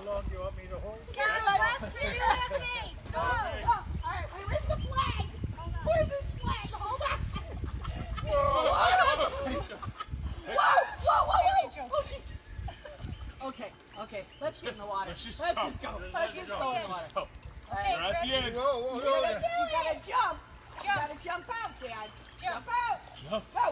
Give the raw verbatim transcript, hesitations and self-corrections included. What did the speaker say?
long do you want me to hold? Get the last three last eight. Go. Okay. Oh, all right, wait, where's the flag? Where's this flag? Hold on. Whoa! Whoa, whoa, whoa, whoa. Oh, Jesus. Okay, okay, let's get in the water. Let's just, let's go. just go. Let's, Let's just just go. go in Let's the water. just go. Okay, We're at the end. Whoa, whoa, You whoa. gotta, you gotta jump. You Jump. gotta jump out, Dad. Jump. Jump out. Jump. Go.